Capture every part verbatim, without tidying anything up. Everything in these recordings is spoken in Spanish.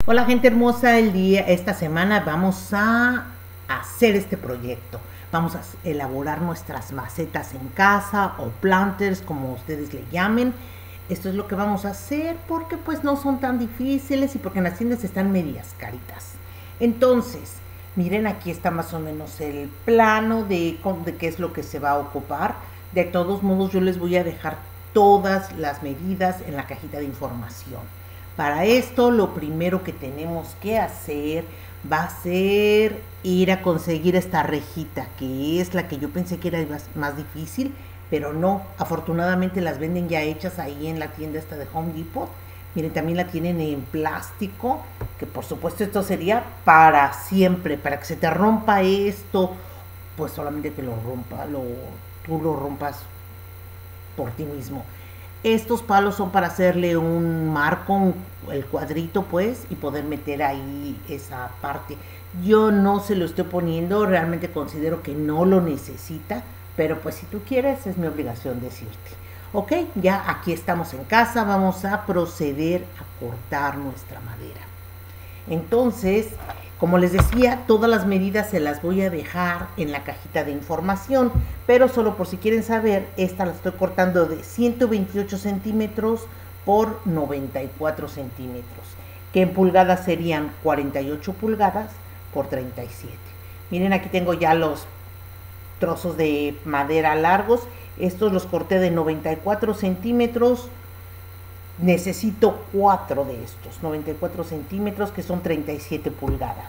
Hola gente hermosa, el día, esta semana vamos a hacer este proyecto. Vamos a elaborar nuestras macetas en casa o planters, como ustedes le llamen. Esto es lo que vamos a hacer porque pues no son tan difíciles y porque en las tiendas están medias caritas. Entonces, miren, aquí está más o menos el plano de, de qué es lo que se va a ocupar. De todos modos, yo les voy a dejar todas las medidas en la cajita de información. Para esto, lo primero que tenemos que hacer va a ser ir a conseguir esta rejita, que es la que yo pensé que era más difícil, pero no, afortunadamente las venden ya hechas ahí en la tienda esta de Home Depot. Miren, también la tienen en plástico, que por supuesto esto sería para siempre, para que se te rompa esto, pues solamente que lo rompa, lo, tú lo rompas por ti mismo. Estos palos son para hacerle un marco, el cuadrito pues, y poder meter ahí esa parte. Yo no se lo estoy poniendo, realmente considero que no lo necesita, pero pues si tú quieres es mi obligación decirte. Ok, ya aquí estamos en casa, vamos a proceder a cortar nuestra madera. Entonces, como les decía, todas las medidas se las voy a dejar en la cajita de información, pero solo por si quieren saber, esta la estoy cortando de ciento veintiocho centímetros por noventa y cuatro centímetros, que en pulgadas serían cuarenta y ocho pulgadas por treinta y siete. Miren, aquí tengo ya los trozos de madera largos, estos los corté de noventa y cuatro centímetros. Necesito cuatro de estos, noventa y cuatro centímetros, que son treinta y siete pulgadas.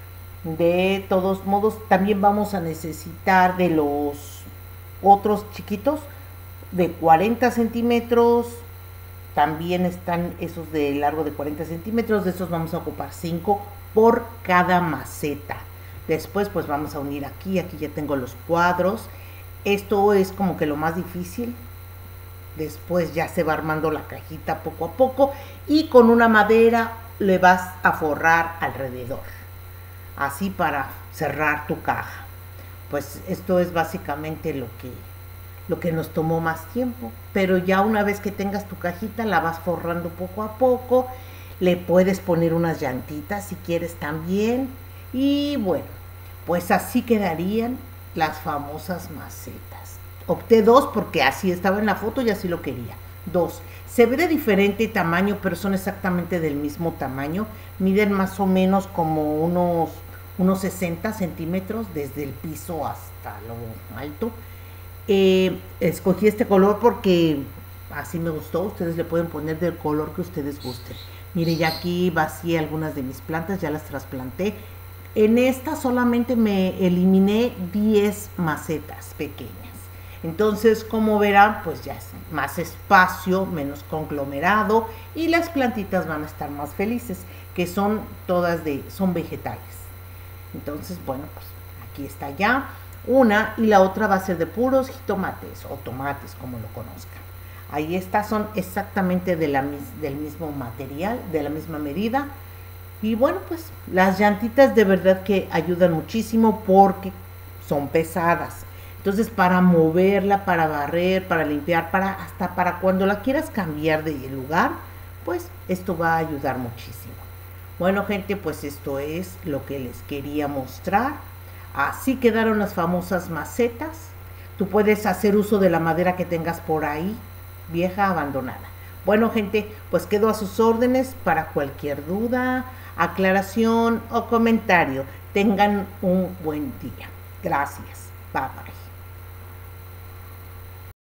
De todos modos, también vamos a necesitar de los otros chiquitos de cuarenta centímetros. También están esos de largo de cuarenta centímetros. De estos vamos a ocupar cinco por cada maceta. Después pues vamos a unir aquí, aquí ya tengo los cuadros. Esto es como que lo más difícil. Después ya se va armando la cajita poco a poco y con una madera le vas a forrar alrededor, así para cerrar tu caja. Pues esto es básicamente lo que, lo que nos tomó más tiempo, pero ya una vez que tengas tu cajita la vas forrando poco a poco. Le puedes poner unas llantitas si quieres también y bueno, pues así quedarían las famosas macetas. Opté dos porque así estaba en la foto y así lo quería. Dos. Se ve de diferente tamaño, pero son exactamente del mismo tamaño. Miden más o menos como unos, unos sesenta centímetros desde el piso hasta lo alto. Eh, escogí este color porque así me gustó. Ustedes le pueden poner del color que ustedes gusten. Mire, ya aquí vacié algunas de mis plantas, ya las trasplanté. En esta solamente me eliminé diez macetas pequeñas. Entonces, como verán, pues ya es más espacio, menos conglomerado y las plantitas van a estar más felices, que son todas de, son vegetales. Entonces, bueno, pues aquí está ya una y la otra va a ser de puros jitomates o tomates, como lo conozcan. Ahí está, son exactamente de la, del mismo material, de la misma medida. Y bueno, pues las llantitas de verdad que ayudan muchísimo porque son pesadas. Entonces, para moverla, para barrer, para limpiar, para hasta para cuando la quieras cambiar de lugar, pues esto va a ayudar muchísimo. Bueno, gente, pues esto es lo que les quería mostrar. Así quedaron las famosas macetas. Tú puedes hacer uso de la madera que tengas por ahí, vieja, abandonada. Bueno, gente, pues quedo a sus órdenes para cualquier duda, aclaración o comentario. Tengan un buen día. Gracias. Bye bye.